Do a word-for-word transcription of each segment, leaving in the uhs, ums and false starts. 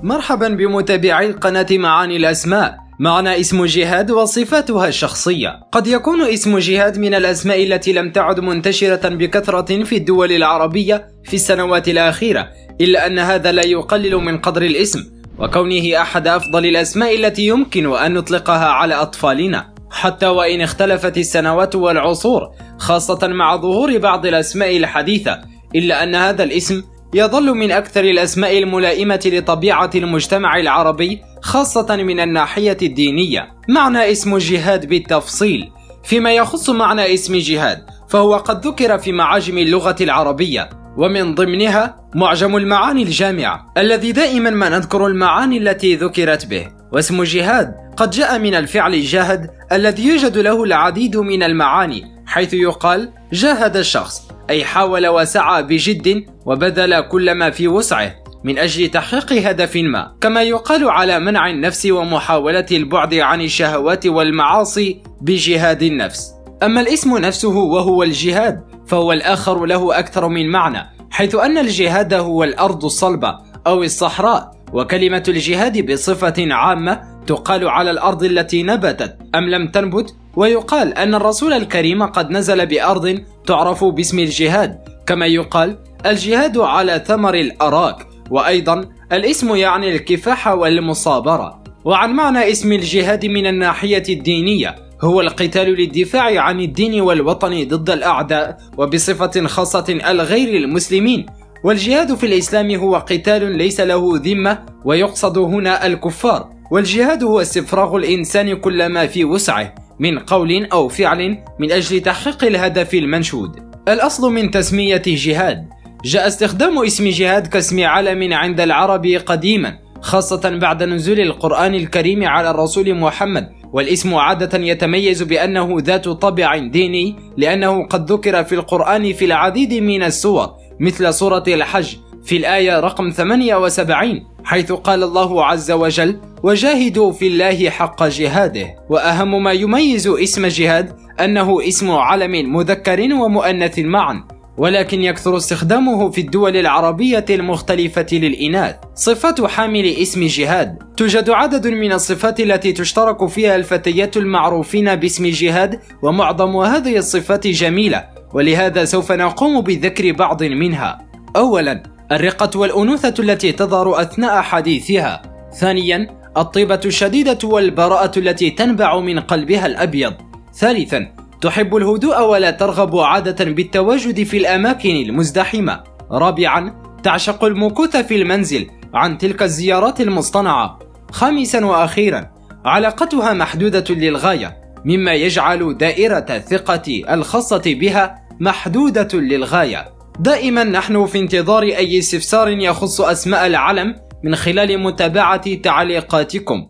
مرحبا بمتابعي قناة معاني الأسماء. معنا اسم جهاد وصفاتها الشخصية. قد يكون اسم جهاد من الأسماء التي لم تعد منتشرة بكثرة في الدول العربية في السنوات الأخيرة، إلا أن هذا لا يقلل من قدر الاسم وكونه أحد أفضل الأسماء التي يمكن أن نطلقها على أطفالنا، حتى وإن اختلفت السنوات والعصور، خاصة مع ظهور بعض الأسماء الحديثة، إلا أن هذا الاسم يظل من أكثر الأسماء الملائمة لطبيعة المجتمع العربي، خاصة من الناحية الدينية. معنى اسم جهاد بالتفصيل. فيما يخص معنى اسم جهاد فهو قد ذكر في معاجم اللغة العربية، ومن ضمنها معجم المعاني الجامع الذي دائما ما نذكر المعاني التي ذكرت به. واسم جهاد قد جاء من الفعل جاهد الذي يوجد له العديد من المعاني، حيث يقال جاهد الشخص، أي حاول وسعى بجد وبذل كل ما في وسعه من أجل تحقيق هدف ما، كما يقال على منع النفس ومحاولة البعد عن الشهوات والمعاصي بجهاد النفس. أما الاسم نفسه وهو الجهاد فهو الآخر له أكثر من معنى، حيث أن الجهاد هو الأرض الصلبة أو الصحراء، وكلمة الجهاد بصفة عامة تقال على الأرض التي نبتت أم لم تنبت، ويقال أن الرسول الكريم قد نزل بأرض تعرف باسم الجهاد، كما يقال الجهاد على ثمر الأراك. وأيضا الاسم يعني الكفاح والمصابرة. وعن معنى اسم الجهاد من الناحية الدينية هو القتال للدفاع عن الدين والوطن ضد الأعداء، وبصفة خاصة الغير المسلمين. والجهاد في الإسلام هو قتال ليس له ذمة، ويقصد هنا الكفار. والجهاد هو استفراغ الإنسان كل ما في وسعه من قول أو فعل من أجل تحقيق الهدف المنشود. الأصل من تسمية جهاد. جاء استخدام اسم جهاد كاسم علم عند العرب قديما، خاصة بعد نزول القرآن الكريم على الرسول محمد. والاسم عادة يتميز بأنه ذات طابع ديني، لأنه قد ذكر في القرآن في العديد من السور، مثل سورة الحج في الآية رقم ثمانية وسبعين، حيث قال الله عز وجل: وجاهدوا في الله حق جهاده. وأهم ما يميز اسم جهاد أنه اسم علم مذكر ومؤنث معا، ولكن يكثر استخدامه في الدول العربية المختلفة للإناث. صفات حامل اسم جهاد. توجد عدد من الصفات التي تشترك فيها الفتيات المعروفين باسم جهاد، ومعظم هذه الصفات جميلة، ولهذا سوف نقوم بذكر بعض منها. أولا، الرقة والأنوثة التي تظهر أثناء حديثها. ثانيا، الطيبة الشديدة والبراءة التي تنبع من قلبها الأبيض. ثالثا، تحب الهدوء ولا ترغب عادة بالتواجد في الأماكن المزدحمة. رابعا، تعشق المكوث في المنزل عن تلك الزيارات المصطنعة. خامسا وأخيرا، علاقتها محدودة للغاية، مما يجعل دائرة الثقة الخاصة بها محدودة للغاية. دائما نحن في انتظار أي استفسار يخص أسماء العلم من خلال متابعة تعليقاتكم.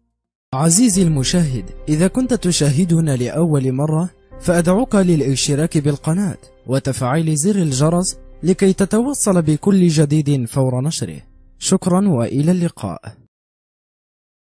عزيزي المشاهد، إذا كنت تشاهدنا لأول مرة فأدعوك للاشتراك بالقناة وتفعيل زر الجرس لكي تتوصل بكل جديد فور نشره. شكرا وإلى اللقاء.